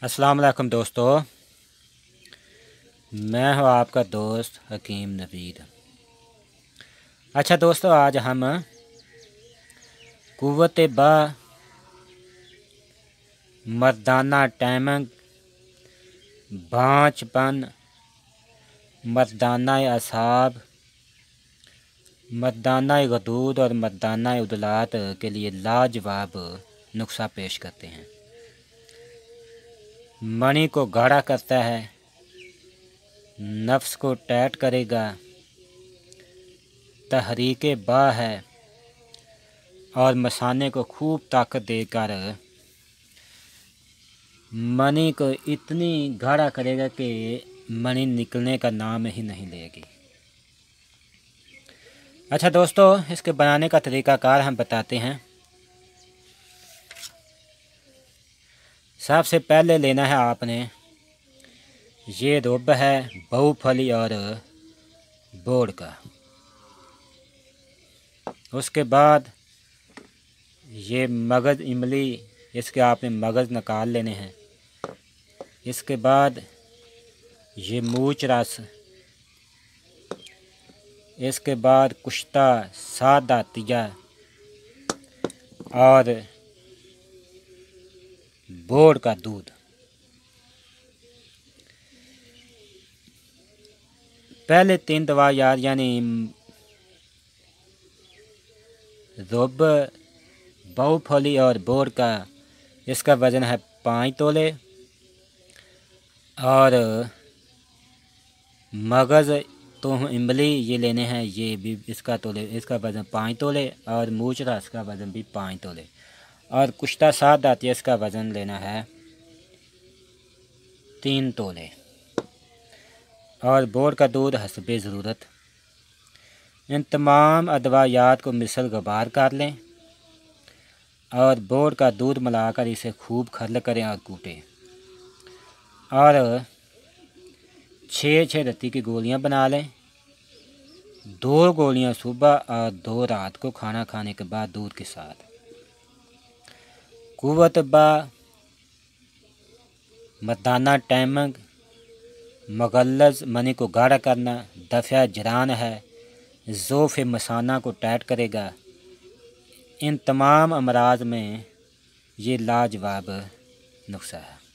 अस्सलाम वालेकुम दोस्तों, मैं हूँ आपका दोस्त हकीम नवीद। अच्छा दोस्तों, आज हम कुव्वत बा, मर्दाना टाइमिंग, बाँझपन, मर्दाना असाब, मर्दाना गदूद और मर्दाना उदलात के लिए लाजवाब नुस्खा पेश करते हैं। मणि को गाढ़ा करता है, नफ्स को टाइट करेगा, तहरीके बा है और मसाने को खूब ताकत देकर मणि को इतनी गाढ़ा करेगा कि मणि निकलने का नाम ही नहीं लेगी। अच्छा दोस्तों, इसके बनाने का तरीक़ाकार हम बताते हैं। सबसे पहले लेना है आपने ये रुब है बहुफली और बोड़ का। उसके बाद ये मगज़ इमली, इसके आपने मगज़ निकाल लेने हैं। इसके बाद ये मूच रस, इसके बाद कुश्ता सादा तिया और बोड़ का दूध। पहले 3 दवा यानी रुब, बहुफली और बोड़ का, इसका वज़न है 5 तोले और मगज़ तो इमली ये लेने हैं, ये भी इसका वज़न 5 तोले और मूच रस का वज़न भी 5 तोले और कुश्ता साद आती है, इसका वज़न लेना है 3 तोले और बोड़ का दूध हस्बे ज़रूरत। इन तमाम अदवायात को मिसल गबार कर लें और बोड़ का दूध मिलाकर इसे खूब खर्ल करें और कूटें और 6 रत्ती की गोलियां बना लें। 2 गोलियां सुबह और 2 रात को खाना खाने के बाद दूध के साथ। कुव्वत बा, मर्दाना टाइमिंग, मगल्लज़ मनी को गाढ़ा करना, दफ़ा जरान है, ज़ोफ़ मसाना को टाइट करेगा। इन तमाम अमराज में ये लाजवाब नुस्खा है।